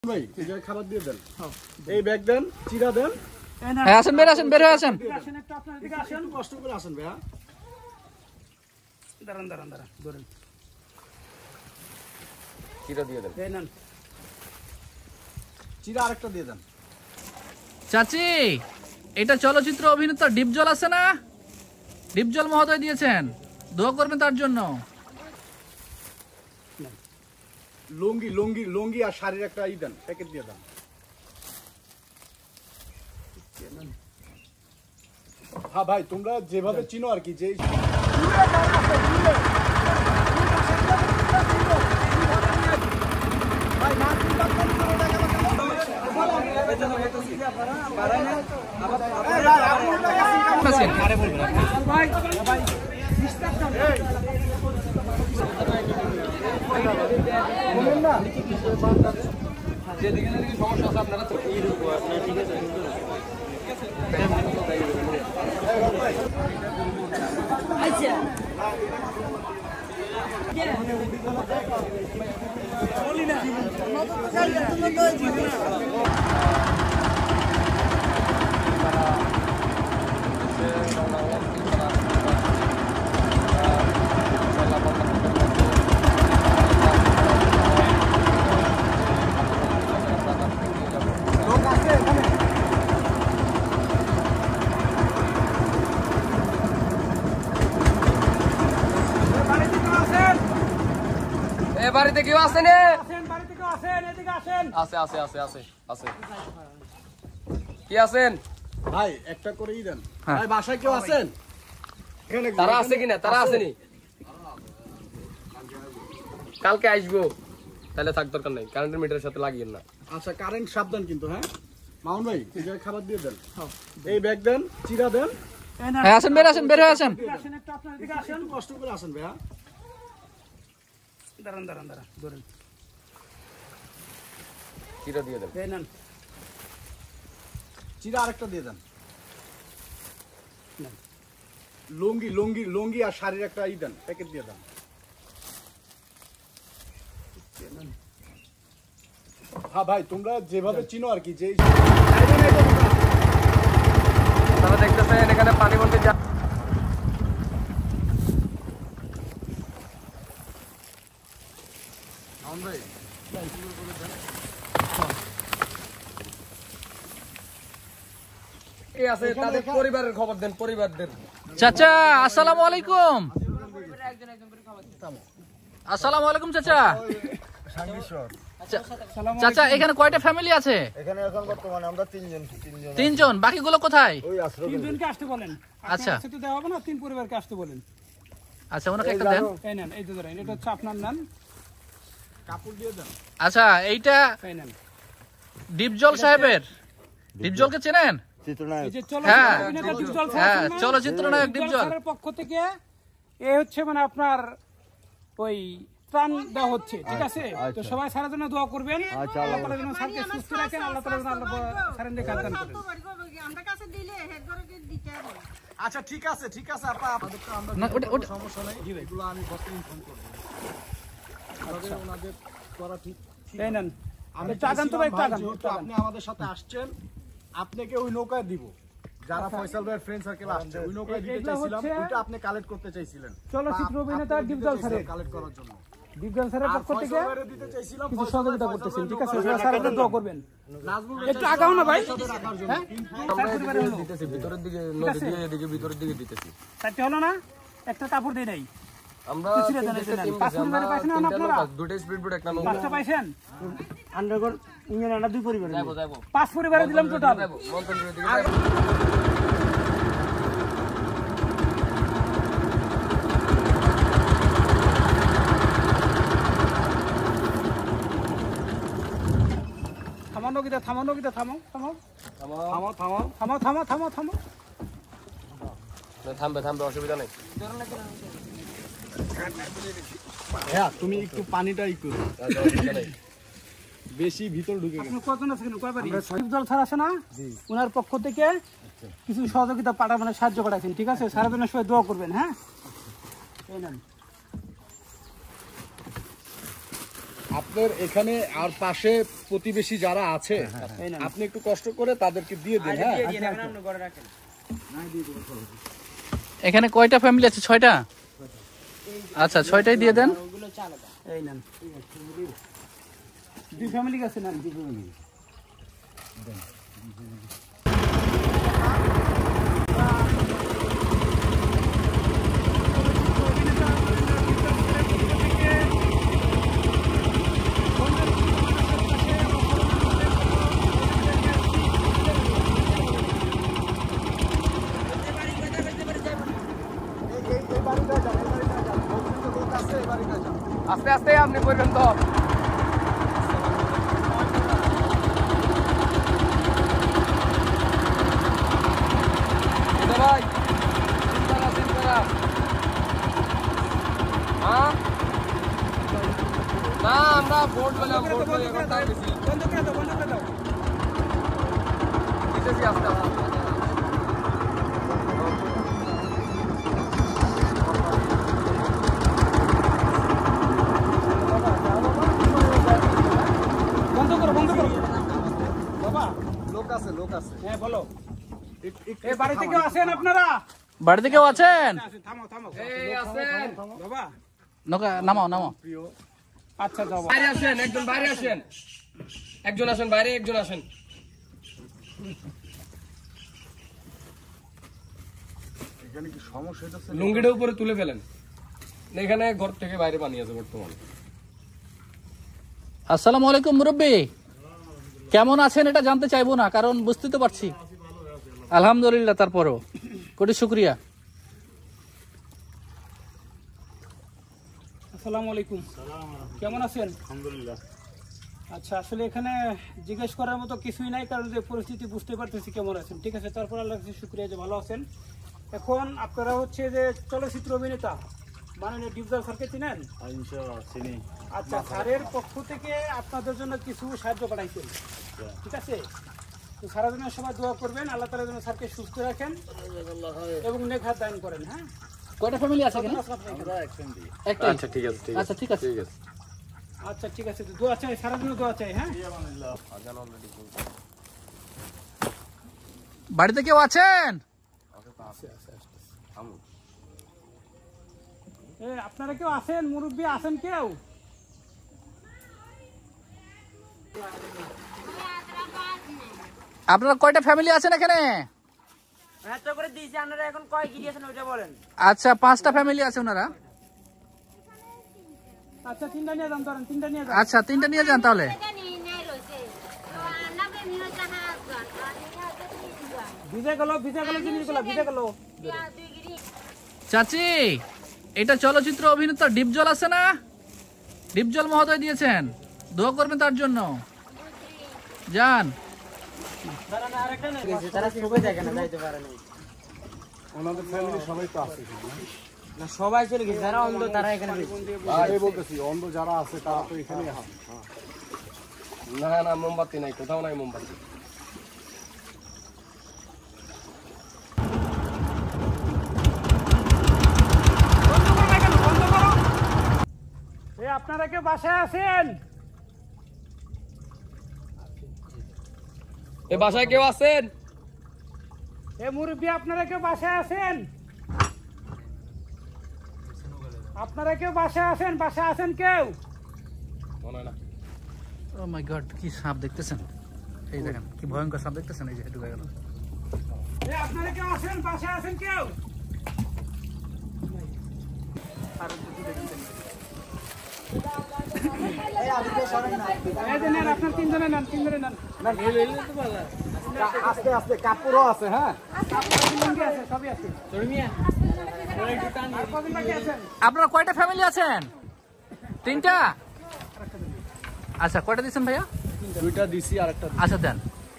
ভাই এই যে খাবার দিয়ে দেন। এই ব্যাগ দেন, চিরা দেন। হ্যাঁ আসেন, বের আসেন, বের হয়ে আসেন। আসেন একটু আপনার দিকে আসেন, কষ্ট করে আসেন ভাইয়া। দাঁড়ান দাঁড়ান দাঁড়ান ধরেন, চিরা দিয়ে দেন। এই নেন চিরা আরেকটা দিয়ে দেন। চাচি, এটা চলচ্চিত্র অভিনেতা ডিপজল আছে না, ডিপজল মহোদয় দিয়েছেন, দোয়া করবেন তার জন্য। লুঙ্গি লুঙ্গি লুঙ্গি আর শাড়ির একটা ই দেন, প্যাকেট দিয়ে দেন। হ্যাঁ ভাই, তোমরা যেভাবে চিনো আর কি, যে বাড়িতে কেউ আসেন? বাড়িতে কেউ আসেন, এদিকে আসেন। আছে আছে আছে আছে আছে কি আছেন ভাই একটা করেই দেন। ভাই বাসায় কেউ আছেন? তারা আছে কিনা? তারা আসেনি, কালকে আসবো, তাহলে থাক, দরকার নাই, কারেন্টের মিটারের সাথে লাগিয়ে না। আচ্ছা, কারেন্ট সাবধান কিন্তু। হ্যাঁ মামুন ভাই এই যে খাবার দিয়ে দেন। এই ব্যাগ দেন, চিরা দেন। হ্যাঁ আসেন, বের আসেন, বের হয়ে আসেন। আসেন একটু আপনার দিকে আসেন। একটু কষ্ট করে আসেন ভাইয়া। দাঁড়ান দাঁড়ান দাঁড়ান ধরেন, চিরা দিয়ে দেন। এই নেন চিরা আরেকটা দিয়ে দেন। লুঙ্গি লুঙ্গি লুঙ্গি আর শাড়ির একটা ই দেন, প্যাকেট দিয়ে দেন। হ্যাঁ ভাই, তোমরা যেভাবে চিনো আর কি, যে তারা দেখতেছেন এখানে পানি বলতে যা এই আছে, তাদের পরিবারের খবর দেন, পরিবারদের। চাচা আসসালামু আলাইকুম। আসসালামু আলাইকুম চাচা। চাচা এখানে কয়টা ফ্যামিলি আছে? এখানে এখন বর্তমানে আমরা তিনজন, বাকিগুলো কোথায়? ওই আশ্রয় তিনজনকে আসতে বলেন। আচ্ছা। আপনার সাথে দেওয়া হবে না, তিন পরিবারকে আসতে বলেন। আচ্ছা ওনাকে একটা দেন। এই নেন, এই তো ধরেন, এটা হচ্ছে আপনার নেন, কাপড় দিয়ে দেন। আচ্ছা এইটা এই নেন। ডিপজল সাহেবের, ডিপজলকে চেনেন? চিত্রনায়ক এই যে হ্যাঁ। অভিনেতা ডিপজল স্যার হ্যাঁ, আছেন না? চলচ্চিত্র নায়ক ডিপজল। স্যারের পক্ষ থেকে এ হচ্ছে মানে আপনার ওই ত্রাণ দেওয়া হচ্ছে, ঠিক আছে? তো সবাই স্যারের জন্য দোয়া করবেন। আল্লাহ তাআলা যেন স্যারকে সুস্থ রাখেন, আল্লাহ তাআলা যেন স্যারের দিকে কাজ করেন। আচ্ছা ঠিক আছে, ঠিক আছে আপা, আপনাদের তো আমরা না, ওটা সমস্যা নাই, এগুলো আমি বসে ইনফর্ম করব। আমাদের ওনাদের করা ঠিক। এই নেন, আমি টাকান তো ভাই, টাকান। যেহেতু আপনি আমাদের সাথে আসছেন, আপনাকে ওই নৌকায় দিব, যারা ফয়সাল ভাইয়ের ফ্রেন্ড সার্কেল আসছে, ওই নৌকায় দিতে এগুলো চাইছিলাম, হচ্ছে- ওইটা আপনি কালেক্ট করতে চাইছিলেন। চলচ্চিত্র অভিনেতা ডিপজল স্যারের, কালেক্ট করার জন্য। ডিপজল স্যারের আর পক্ষ থেকে ফয়সাল ভাইয়ের দিতে চাইছিলাম, কিছু ফয়সাল সহযোগিতা ভাই, করতেছেন, ঠিক আছে? ফয়সাল ভাই স্যারের জন্য দোয়া করবেন। নাজমুল একটু আগাও না ভাই, রাখার জন্য। হ্যাঁ? কিন্তু আমরা এদিকে দিতেছি, ভিতরের দিকে নদী দিয়ে এদিকে ভিতরের দিকে দিতেছি। চারটে হলো না, একটা কাপড় দিয়ে নাই, আমরা ছিঁড়ে দেন, তিনটে দেন। টিম পাঁচ দিছি, আমরা পরিবারে পাইছেন না তিনটা আপনারা? লোক আছে, দুইটা স্পিড বোট, একটা নৌকা। পাঁচটা পাইছেন? আন্ডারগ্রাউন্ড ইঞ্জিন আন্ডার দুই পরিবার যাবো যাবো 5 পরিবারে দিলাম টোটাল। যাবো মন্ত্রীর দিকে যাবো। থামানো গিতা, থামানো গিতা, থামো থামো থামো থামো। থামো থামো থামো থামো। থামবে থামবে, অসুবিধা নেই। হ্যাঁ তুমি একটু পানিটা একটু অসুবিধা নেই। বেশি ভিতর ঢুকে গেছে। আপনি কতজন আছেন? কয়বারই দল স্যার আছে না, ওনার পক্ষ থেকে কিছু সহযোগিতা পাঠাবেন, সাহায্য করাছেন, ঠিক আছে? সারা দিনের সবাই দোয়া করবেন। হ্যাঁ, এই নেন। আপনার এখানে আর পাশে প্রতিবেশী যারা আছে আপনি একটু কষ্ট করে তাদেরকে দিয়ে দেন। হ্যাঁ এখানে কয়টা ফ্যামিলি আছে? 6টা। আচ্ছা 6টাই দিয়ে দেন। এই নেন 2 ফ্যামিলি আছে না? 2 ফ্যামিলি। আস্তে আস্তে আপনি করবেন তো। ভাই হ্যাঁ না আমরা ভোট পেলাম, ভোট পেলে এখন তাই বেশি বন্ধ করে দাও, বন্ধ করে দাও। দিতেছি আস্তে আস্তে। বন্ধ করো, বন্ধ করো বাবা। লোক আছে। হ্যাঁ বলো। এই বাড়ি থেকে আসেন আপনারা? বাড়িতে কেউ আছেন? থামো থামো এই আছেন বাবা। নামাও। আচ্ছা যাও বাইরে আসেন, একজন বাইরে আসেন, একজন আসেন বাইরে, একজন আসেন। এখানে কি সমস্যা হচ্ছে? লুঙ্গিটা উপরে তুলে ফেলেন, এখানে ঘর থেকে বাইরে পানি আছে বর্তমানে। আসসালামু আলাইকুম মুরব্বী, কেমন আছেন এটা জানতে চাইবো না, কারণ বুঝতে তো পারছি। আলহামদুলিল্লাহ, তারপরও কোটি শুক্রিয়া। আসসালামু আলাইকুম, কেমন আছেন? আলহামদুলিল্লাহ। আচ্ছা, আসলে এখানে জিজ্ঞেস করার মতো কিছুই নাই, কারণ যে পরিস্থিতি বুঝতে পারতেছি কেমন আছেন। ঠিক আছে, তারপর আল্লাহর কাছে শুকরিয়া যে ভালো আছেন। এখন আপনারা হচ্ছে যে চলচ্চিত্র অভিনেতা মাননীয় ডিপজল স্যারকে চিনেন? চিনি। আচ্ছা, স্যারের পক্ষ থেকে আপনাদের জন্য কিছু সাহায্য পাঠাইছেন, ঠিক আছে? তো সারা জন্য সবাই দোয়া করবেন, আল্লাহ তাআলা যেন স্যারকে সুস্থ রাখেন এবং নেক দান করেন। হ্যাঁ, কয়টা ফ্যামিলি আছে এখানে? একটাই। আচ্ছা ঠিক আছে, ঠিক আচ্ছা আছে, ঠিক আছে। ঠিক আছে। আচ্ছা ঠিক আছে, তো দোয়া চাই, সারা জন্য দোয়া চাই। হ্যাঁ, বাড়িতে কেউ আছেন? আপনারা কেউ আছেন? মুরব্বী আছেন কেউ? আপনারা কয়টা ফ্যামিলি আছেন এখানে? আচ্ছা 5টা ফ্যামিলি আছে ওনারা। আচ্ছা, 3টা নিয়ে যান, ধরেন 3টা নিয়ে যান। আচ্ছা 3টা নিয়ে যান তাহলে। ভিজে গেল জিনিসগুলো, ভিজে গেল। চাচি, এটা চলচ্চিত্র অভিনেতা ডিপজল আছে না? ডিপজল মহোদয় দিয়েছেন, দোয়া করবেন তার জন্য। যান। ওনাদের ফ্যামিলি সবাই তো আছে। সবাই চলে গেছে, যারা অন্ধ তারা এখানে আমি বলতেছি অন্ধ যারা আছে তারা তো এখানেই আছে। না না, মোমবাতি নাই, কোথাও নাই মোমবাতি। আপনারা কেউ বাসায় আছেন? এ বাসায় কেউ আছেন? মুরব্বী, আপনারা কেউ বাসায় আছেন? আপনারা কেউ বাসায় আছেন? বাসায় আছেন কেউ? মনে হয় না। ও মাই গড, কি সাপ দেখতেছেন? এই দেখেন কি ভয়ঙ্কর সাপ দেখতেছেন, এই যে ঢুকে গেল। আপনারা কেউ আছেন? বাসায় আছেন কেউ? আপনার 3 জনে নেন, 3 জনে নেন। আস্তে আস্তে কাপড়ও আছে। হ্যাঁ, লুঙ্গি আছে, সবই আছে। আর কজন বাকি আছেন? আপনারা কয়টা ফ্যামিলি আছেন? 3টা। আচ্ছা, কয়টা দিচ্ছেন ভাইয়া? 2টা দিছি আর একটা। আচ্ছা দেন।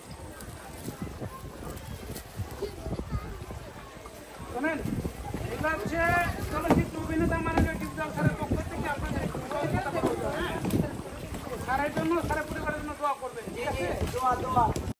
শোনেন, এগুলো হচ্ছে চলচ্চিত্র অভিনেতা মাননীয় ডিপজল স্যারের পক্ষ থেকে আপনাদের সহযোগিতা করতে হবে। হ্যাঁ, স্যারের জন্য, স্যারের পরিবারের জন্য দোয়া করবেন। ঠিক আছে? দোয়া